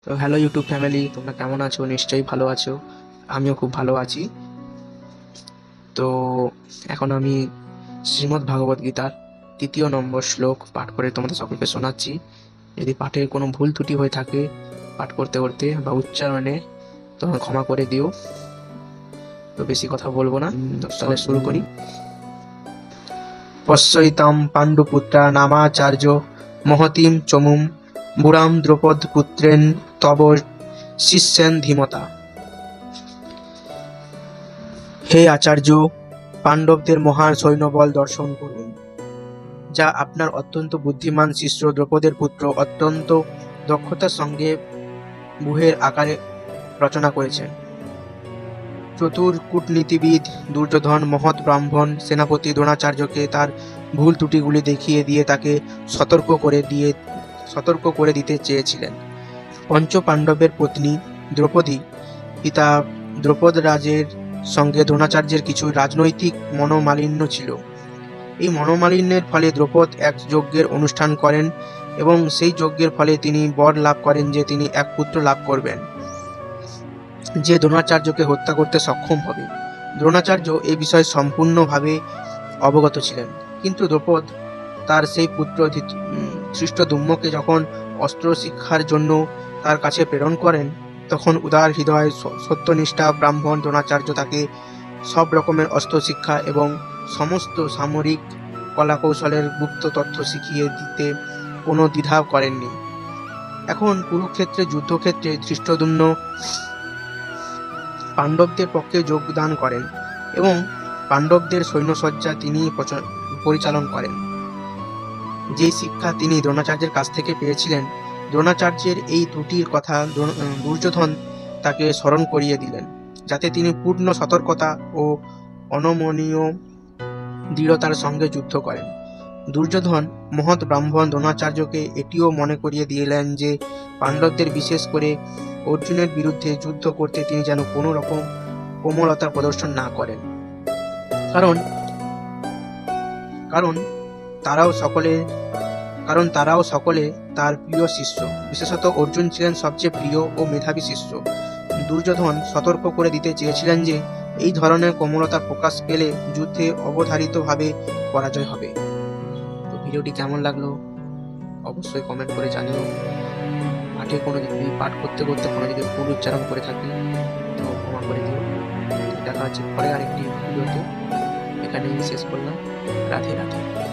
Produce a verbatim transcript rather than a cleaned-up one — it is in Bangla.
তো হ্যালো ইউটিউব ফ্যামিলি, তোমরা কেমন আছো? নিশ্চয়ই ভালো আছো। আমিও খুব ভালো আছি। তো এখন আমি শ্রীমদ্ ভাগবত গীতার তৃতীয় নম্বর শ্লোক পাঠ করে তোমাদের সকলকে শোনাচ্ছি। যদি পাঠের কোনো ভুল ত্রুটি হয়ে থাকে পাঠ করতে করতে বা উচ্চারণে, তোমরা ক্ষমা করে দিও। তো বেশি কথা বলবো না, তো তাহলে শুরু করি। পশ্যৈতাম পাণ্ডুপুত্রা নামাচার্য মহতিম চমুম বুড়াম দ্রৌপদ পুত্রেন তব শিষ্যেন ধীমতা। হে আচার্য, পাণ্ডবদের মহান সৈন্যবল দর্শন করুন, যা আপনার অত্যন্ত বুদ্ধিমান শিষ্য দ্রৌপদের পুত্র অত্যন্ত দক্ষতার সঙ্গে ব্যূহের আকারে রচনা করেছেন। চতুর কূটনীতিবিদ দুর্যোধন মহৎ ব্রাহ্মণ সেনাপতি দ্রোণাচার্যকে তার ভুল ত্রুটিগুলি দেখিয়ে দিয়ে তাকে সতর্ক করে দিয়ে সতর্ক করে দিতে চেয়েছিলেন। পঞ্চ পাণ্ডবের পত্নী দ্রৌপদী পিতা দ্রৌপদরাজের সঙ্গে দ্রোণাচার্যের কিছু রাজনৈতিক মনোমালিন্য ছিল। এই মনোমালিন্যের ফলে দ্রৌপদ এক যজ্ঞের অনুষ্ঠান করেন এবং সেই যজ্ঞের ফলে তিনি বর লাভ করেন যে তিনি এক পুত্র লাভ করবেন, যে দ্রোণাচার্যকে হত্যা করতে সক্ষম হবে। দ্রোণাচার্য এই বিষয়ে সম্পূর্ণভাবে অবগত ছিলেন, কিন্তু দ্রৌপদ তার সেই পুত্র ধৃষ্টদ্যুম্নকে যখন অস্ত্র শিক্ষার জন্য তার কাছে প্রেরণ করেন, তখন উদার হৃদয় সত্যনিষ্ঠা ব্রাহ্মণ দ্রোণাচার্য তাকে সব রকমের অস্ত্র শিক্ষা এবং সমস্ত সামরিক কলাকৌশলের গুপ্ত তথ্য শিখিয়ে দিতে কোনো দ্বিধা করেননি। এখন কুরুক্ষেত্রে যুদ্ধক্ষেত্রে ধৃষ্টদ্যুম্ন পাণ্ডবদের পক্ষে যোগদান করেন এবং পাণ্ডবদের সৈন্যসজ্জা তিনি পরিচালন করেন। যে শিক্ষা তিনি দ্রোণাচার্যের কাছ থেকে পেয়েছিলেন, দ্রোণাচার্যের এই ত্রুটির কথা দুর্যোধন তাকে স্মরণ করিয়ে দিলেন, যাতে তিনি পূর্ণ সতর্কতা ও অনমনীয় দৃঢ়তার সঙ্গে যুদ্ধ করেন। দুর্যোধন মহৎ ব্রাহ্মণ দ্রোণাচার্যকে এটিও মনে করিয়ে দিলেন যে পাণ্ডবদের, বিশেষ করে অর্জুনের বিরুদ্ধে যুদ্ধ করতে তিনি যেন কোনো রকম কোমলতা প্রদর্শন না করেন, কারণ কারণ তারাও সকলে কারণ তারাও সকলে তার প্রিয় শিষ্য। বিশেষত অর্জুন ছিলেন সবচেয়ে প্রিয় ও মেধাবী শিষ্য। দুর্যোধন সতর্ক করে দিতে চেয়েছিলেন যে এই ধরনের কোমলতা প্রকাশ পেলে যুদ্ধে অবধারিতভাবে পরাজয় হবে। তো ভিডিওটি কেমন লাগলো অবশ্যই কমেন্ট করে জানিও। পাঠে কোনো যদি পাঠ করতে করতে কোনো যদি ভুল উচ্চারণ করে থাকি তো ক্ষমা করে দিও। দেখা হচ্ছে পরে আরেকটি ভিডিওতে। এখানেই শেষ করলাম। রাধে রাধে।